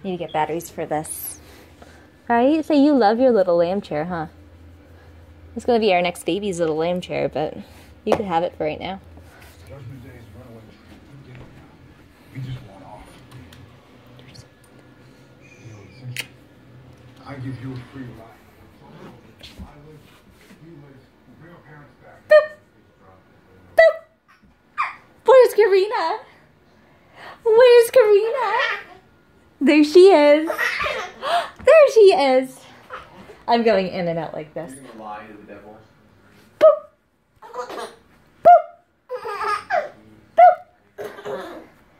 Need to get batteries for this. Right? So you love your little lamb chair, huh? It's gonna be our next baby's little lamb chair, but you can have it for right now. Judgment Day is runaway. We just want off. I give you a free ride. I live, you live, bring our parents back. Boop. Boop. Where's Karina? Where's Karina? There she is. There she is. I'm going in and out like this. You're gonna lie to the devil. Boop. Boop. Boop.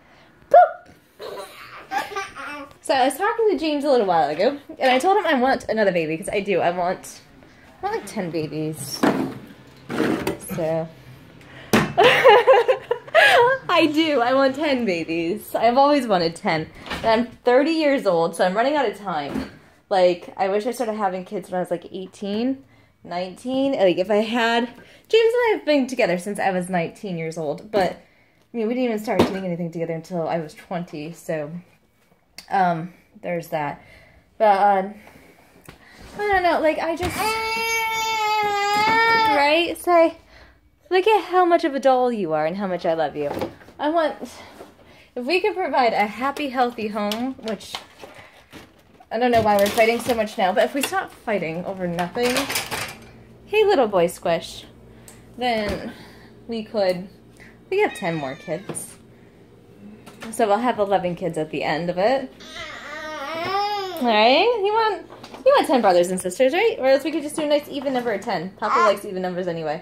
Boop. So I was talking to James a little while ago, and I told him I want another baby, because I do. I want like 10 babies. So... I do. I want 10 babies. I've always wanted 10. And I'm 30 years old, so I'm running out of time. Like, I wish I started having kids when I was like 18, 19. Like, if I had... James and I have been together since I was 19 years old. But, I mean, we didn't even start doing anything together until I was 20. So, there's that. But, I don't know. Like, I just... Right? Say... Look at how much of a doll you are and how much I love you. I want... If we could provide a happy, healthy home, which... I don't know why we're fighting so much now, but if we stop fighting over nothing... Hey, little boy Squish. Then we could... We have 10 more kids. So we'll have 11 kids at the end of it. Alright? You want 10 brothers and sisters, right? Or else we could just do a nice even number of 10. Papa likes even numbers anyway.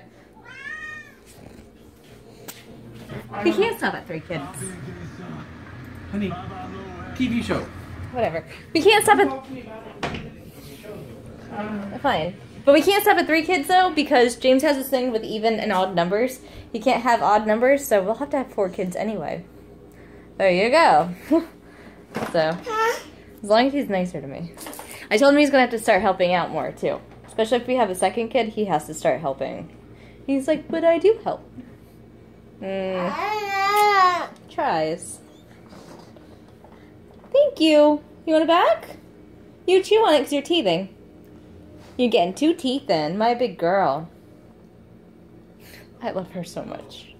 We can't stop at 3 kids. Honey, TV show. Whatever. We can't stop at... Fine. But we can't stop at 3 kids, though, because James has this thing with even and odd numbers. He can't have odd numbers, so we'll have to have 4 kids anyway. There you go. So, as long as he's nicer to me. I told him he's going to have to start helping out more, too. Especially if we have a second kid, he has to start helping. He's like, but I do help. Tries. Thank you. You want it back? You chew on it because you're teething. You're getting 2 teeth in. My big girl. I love her so much.